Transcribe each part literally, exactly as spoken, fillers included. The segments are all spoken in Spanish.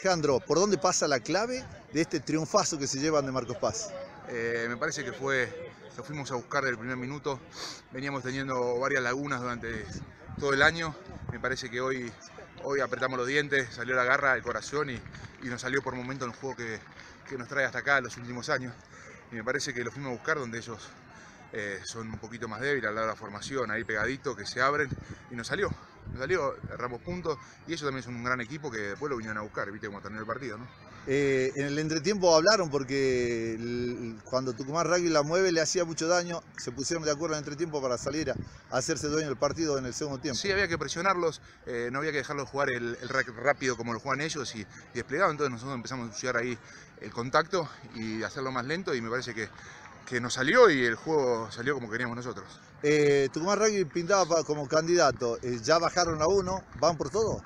Alejandro, ¿por dónde pasa la clave de este triunfazo que se llevan de Marcos Paz? Eh, me parece que fue, lo fuimos a buscar del primer minuto, veníamos teniendo varias lagunas durante todo el año, me parece que hoy, hoy apretamos los dientes, salió la garra, el corazón y, y nos salió por momentos el juego que, que nos trae hasta acá en los últimos años. Y me parece que lo fuimos a buscar donde ellos eh, son un poquito más débiles al lado de la formación, ahí pegadito, que se abren y nos salió. Nos salió, erramos puntos y ellos también son un gran equipo que después lo vinieron a buscar, viste cómo terminó el partido, ¿no? Eh, en el entretiempo hablaron porque el, cuando Tucumán Rugby la mueve le hacía mucho daño, se pusieron de acuerdo en el entretiempo para salir a, a hacerse dueño del partido en el segundo tiempo. Sí, había que presionarlos, eh, no había que dejarlos jugar el, el rápido como lo juegan ellos y, y desplegado, entonces nosotros empezamos a ensuciar ahí el contacto y hacerlo más lento y me parece que, que nos salió y el juego salió como queríamos nosotros. Eh, Tucumán Rugby pintaba para, como candidato, eh, ya bajaron a uno, ¿van por todo?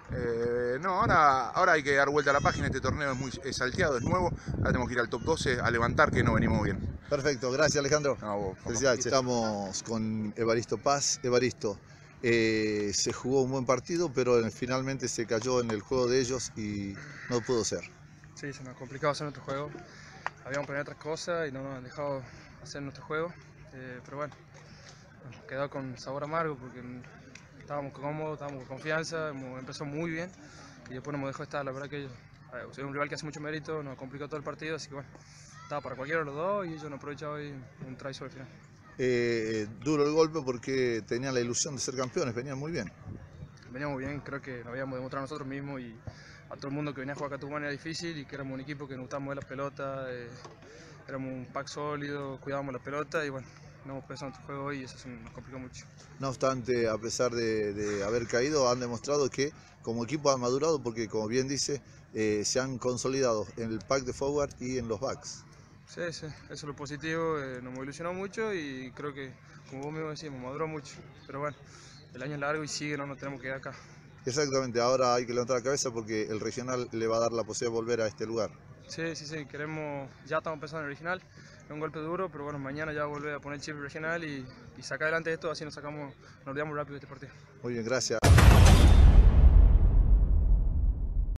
Eh, no, ahora, ahora hay que dar vuelta a la página, este torneo es muy es salteado, es nuevo, ahora tenemos que ir al top doce a levantar que no venimos bien. Perfecto, gracias Alejandro. No, vos, Felicidades. Estamos con Evaristo Paz. Evaristo, eh, se jugó un buen partido, pero finalmente se cayó en el juego de ellos y no pudo ser. Sí, se nos ha complicado hacer nuestro juego, habíamos planeado otras cosas y no nos han dejado hacer nuestro juego, eh, pero bueno, nos quedó con sabor amargo porque estábamos cómodos, estábamos con confianza, empezó muy bien y después nos dejó estar. La verdad que ellos, es un rival que hace mucho mérito, nos complicó todo el partido, así que bueno, estaba para cualquiera de los dos y ellos han aprovechado hoy un try sobre el final. Eh, duro el golpe porque tenían la ilusión de ser campeones, venían muy bien. Veníamos bien, creo que lo habíamos demostrado nosotros mismos y a todo el mundo que venía a jugar acá a Tucumán era difícil y que éramos un equipo que nos gustaba mover las pelotas, eh, éramos un pack sólido, cuidábamos la pelota y bueno, no hemos pensado en nuestro juego hoy y eso nos complicó mucho. No obstante, a pesar de, de haber caído, han demostrado que como equipo han madurado porque, como bien dice, eh, se han consolidado en el pack de forward y en los backs. Sí, sí, eso es lo positivo, eh, nos ilusionó mucho y creo que, como vos mismo decís, maduró mucho, pero bueno, el año es largo y sigue, no nos tenemos que ir acá. Exactamente, ahora hay que levantar la cabeza porque el regional le va a dar la posibilidad de volver a este lugar. Sí, sí, sí, queremos, ya estamos pensando en el regional, es un golpe duro, pero bueno, mañana ya volver a poner el chip regional y, y sacar adelante esto, así nos sacamos, nos olvidamos rápido de este partido. Muy bien, gracias.